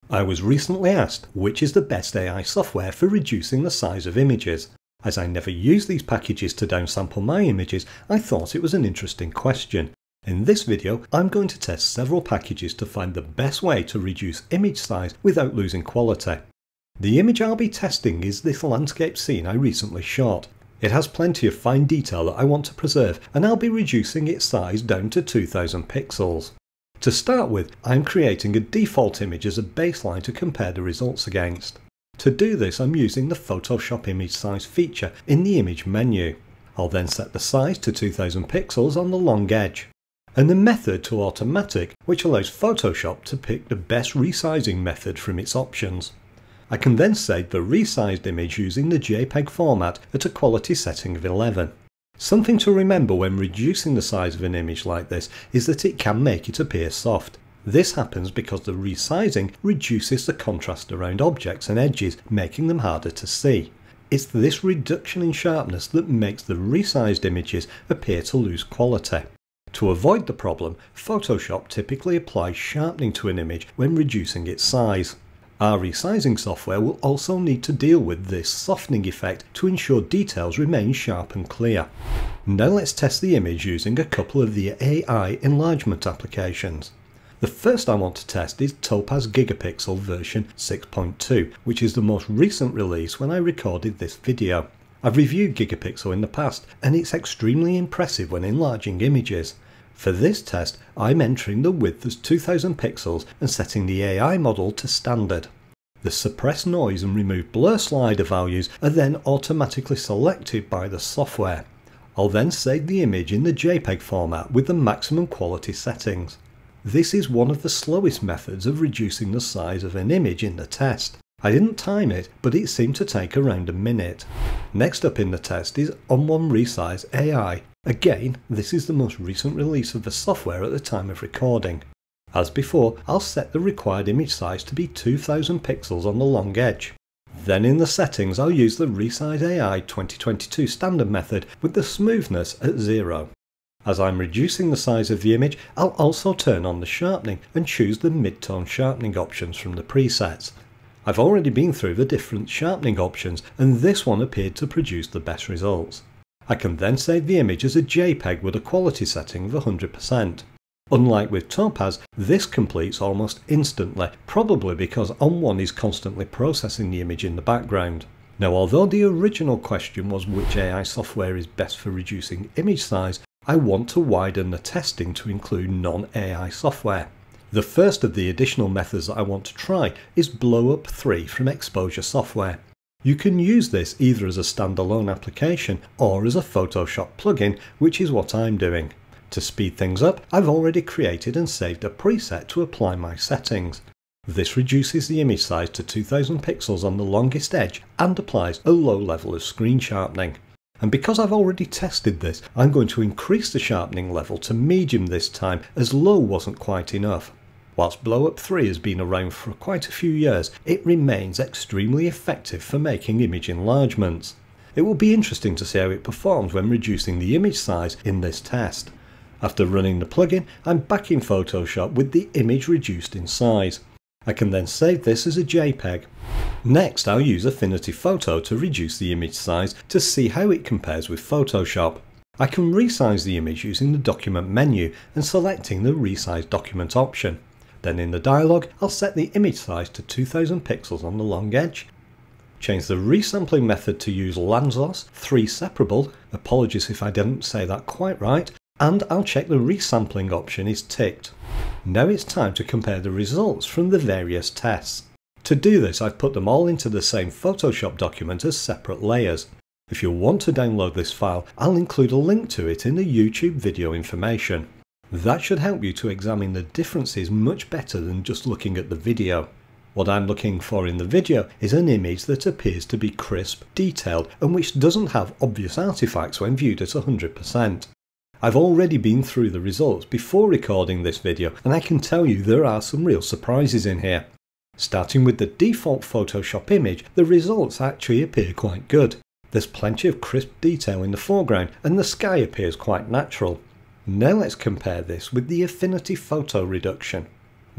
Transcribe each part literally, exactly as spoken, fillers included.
I was recently asked which is the best A I software for reducing the size of images. As I never use these packages to downsample my images, I thought it was an interesting question. In this video, I'm going to test several packages to find the best way to reduce image size without losing quality. The image I'll be testing is this landscape scene I recently shot. It has plenty of fine detail that I want to preserve, and I'll be reducing its size down to two thousand pixels. To start with, I'm creating a default image as a baseline to compare the results against. To do this, I'm using the Photoshop image size feature in the image menu. I'll then set the size to two thousand pixels on the long edge, and the method to automatic, which allows Photoshop to pick the best resizing method from its options. I can then save the resized image using the JPEG format at a quality setting of eleven. Something to remember when reducing the size of an image like this is that it can make it appear soft. This happens because the resizing reduces the contrast around objects and edges, making them harder to see. It's this reduction in sharpness that makes the resized images appear to lose quality. To avoid the problem, Photoshop typically applies sharpening to an image when reducing its size. Our resizing software will also need to deal with this softening effect to ensure details remain sharp and clear. Now let's test the image using a couple of the A I enlargement applications. The first I want to test is Topaz Gigapixel version six point two, which is the most recent release when I recorded this video. I've reviewed Gigapixel in the past, and it's extremely impressive when enlarging images. For this test, I'm entering the width as two thousand pixels and setting the A I model to standard. The suppress noise and remove blur slider values are then automatically selected by the software. I'll then save the image in the JPEG format with the maximum quality settings. This is one of the slowest methods of reducing the size of an image in the test. I didn't time it, but it seemed to take around a minute. Next up in the test is On one Resize A I. Again, this is the most recent release of the software at the time of recording. As before, I'll set the required image size to be two thousand pixels on the long edge. Then in the settings, I'll use the Resize A I twenty twenty-two standard method with the smoothness at zero. As I'm reducing the size of the image, I'll also turn on the sharpening and choose the mid-tone sharpening options from the presets. I've already been through the different sharpening options, and this one appeared to produce the best results. I can then save the image as a JPEG with a quality setting of one hundred percent. Unlike with Topaz, this completes almost instantly, probably because On one is constantly processing the image in the background. Now, although the original question was which A I software is best for reducing image size, I want to widen the testing to include non-A I software. The first of the additional methods that I want to try is Blow Up three from Exposure Software. You can use this either as a standalone application or as a Photoshop plugin, which is what I'm doing. To speed things up, I've already created and saved a preset to apply my settings. This reduces the image size to two thousand pixels on the longest edge and applies a low level of screen sharpening. And because I've already tested this, I'm going to increase the sharpening level to medium this time, as low wasn't quite enough. Whilst Blow Up three has been around for quite a few years, it remains extremely effective for making image enlargements. It will be interesting to see how it performs when reducing the image size in this test. After running the plugin, I'm back in Photoshop with the image reduced in size. I can then save this as a JPEG. Next, I'll use Affinity Photo to reduce the image size to see how it compares with Photoshop. I can resize the image using the document menu and selecting the resize document option. Then in the dialog, I'll set the image size to two thousand pixels on the long edge. Change the resampling method to use Lanczos three separable, apologies if I didn't say that quite right, and I'll check the resampling option is ticked. Now it's time to compare the results from the various tests. To do this, I've put them all into the same Photoshop document as separate layers. If you want to download this file, I'll include a link to it in the YouTube video information. That should help you to examine the differences much better than just looking at the video. What I'm looking for in the video is an image that appears to be crisp, detailed, and which doesn't have obvious artifacts when viewed at one hundred percent. I've already been through the results before recording this video, and I can tell you there are some real surprises in here. Starting with the default Photoshop image, the results actually appear quite good. There's plenty of crisp detail in the foreground, and the sky appears quite natural. Now let's compare this with the Affinity Photo reduction.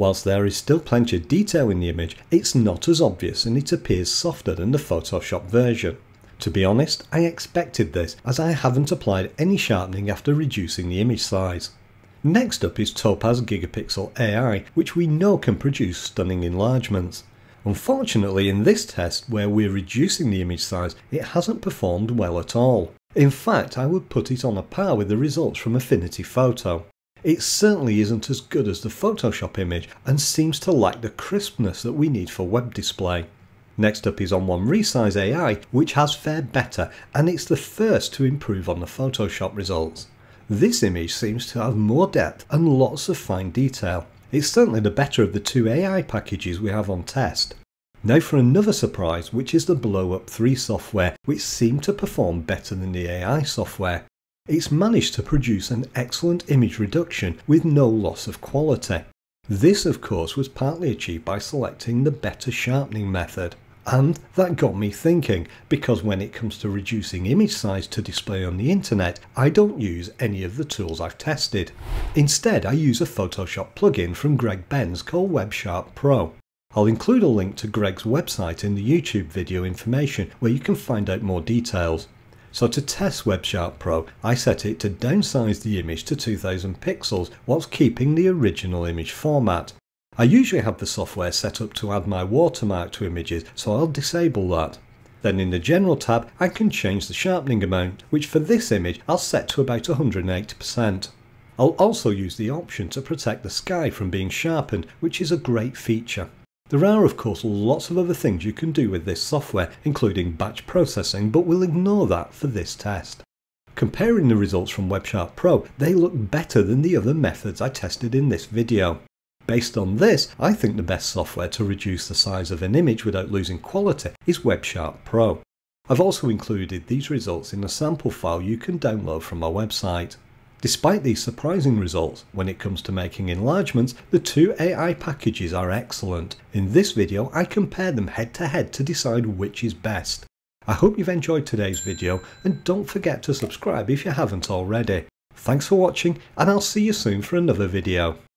Whilst there is still plenty of detail in the image, it's not as obvious and it appears softer than the Photoshop version. To be honest, I expected this as I haven't applied any sharpening after reducing the image size. Next up is Topaz Gigapixel A I, which we know can produce stunning enlargements. Unfortunately, in this test where we're reducing the image size, it hasn't performed well at all. In fact, I would put it on a par with the results from Affinity Photo. It certainly isn't as good as the Photoshop image and seems to lack the crispness that we need for web display. Next up is On One Resize A I, which has fared better, and it's the first to improve on the Photoshop results. This image seems to have more depth and lots of fine detail. It's certainly the better of the two A I packages we have on test. Now for another surprise, which is the Blow Up three software, which seemed to perform better than the A I software. It's managed to produce an excellent image reduction with no loss of quality. This of course was partly achieved by selecting the better sharpening method. And that got me thinking, because when it comes to reducing image size to display on the internet, I don't use any of the tools I've tested. Instead, I use a Photoshop plugin from Greg Benz called WebSharp Pro. I'll include a link to Greg's website in the YouTube video information where you can find out more details. So to test WebSharp Pro, I set it to downsize the image to two thousand pixels whilst keeping the original image format. I usually have the software set up to add my watermark to images, so I'll disable that. Then in the General tab, I can change the sharpening amount, which for this image I'll set to about one hundred eighty percent. I'll also use the option to protect the sky from being sharpened, which is a great feature. There are of course lots of other things you can do with this software, including batch processing, but we'll ignore that for this test. Comparing the results from WebSharp Pro, they look better than the other methods I tested in this video. Based on this, I think the best software to reduce the size of an image without losing quality is WebSharp Pro. I've also included these results in a sample file you can download from my website. Despite these surprising results, when it comes to making enlargements, the two A I packages are excellent. In this video, I compared them head to head to decide which is best. I hope you've enjoyed today's video, and don't forget to subscribe if you haven't already. Thanks for watching, and I'll see you soon for another video.